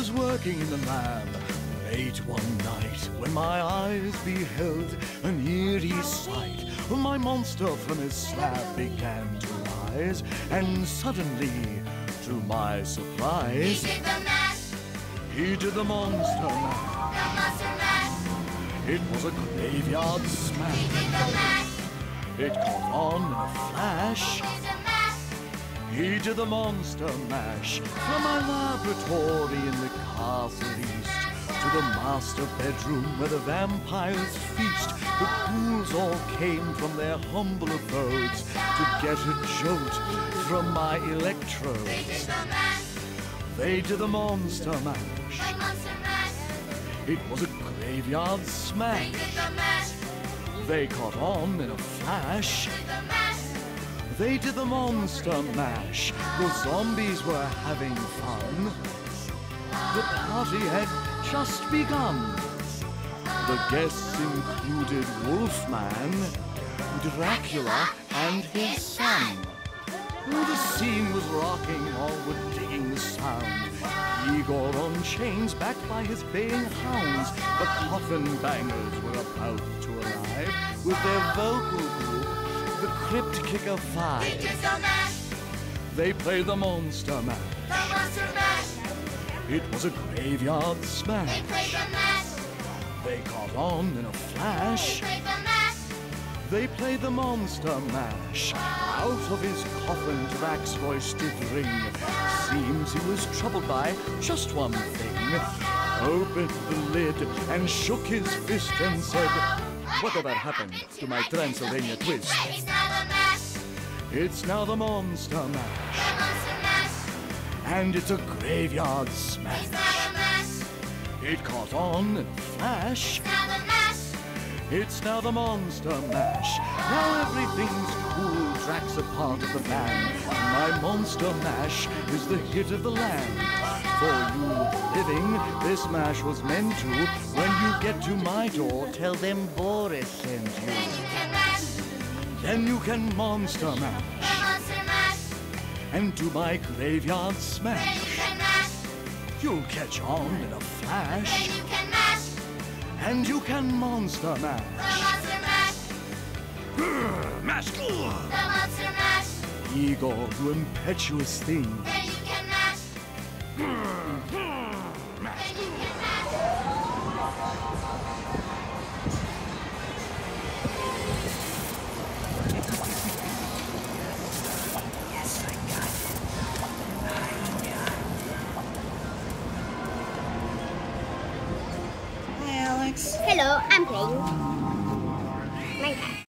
was working in the lab late one night when my eyes beheld an eerie sight. My monster from his slab began to rise, and suddenly, to my surprise, He did the mash. he did the monster mash. The monster mash. It was a graveyard He smash. did the mash. It caught on in a flash. He did the mash. He did the monster mash from my laboratory in the castle east to the master bedroom where the vampires feast. The ghouls all came from their humble abodes to get a jolt from my He electrodes. did the mash. They did the monster The mash. monster mash. It was a graveyard He smash. did the mash. They caught on in a flash. He did the mash. They did the monster mash. The zombies were having fun. The party had just begun. The guests included Wolfman, Dracula, and his son. The scene was rocking, all were digging the sound. Igor on chains, backed by his baying hounds. The coffin bangers were about to arrive with their vocal group, the Crypt Kicker He 5. did the mash. They played the monster mash. The monster mash. It was a graveyard He smash. played the mash. They caught on in a He flash. played the mash. They played the monster mash. Out of his coffin, Drax's voice did ring. Seems he was troubled by just one thing. Opened the lid and shook his fist and said, "Whatever happened to my Transylvania twist?" It's now the mash. It's now the monster The mash. monster mash. And it's a graveyard It's smash. now the mash. It caught on in a flash. Now the mash. It's now the monster mash. Now everything's cool. Drax a part of the band. My monster mash is the hit of the land. For you living, this mash was meant to. When you get to my door, tell them Boris sent Then you. you can mash. Then you can monster The mash monster mash. and do my graveyard Then you smash. can mash. You'll catch on in a Then flash you can mash. and you can monster The mash. monster mash. Mash! The monster mash. Igor, you impetuous thing. Then you can mash. Mash. Then you can mash. Hi, Alex. Hello, I'm playing Minecraft.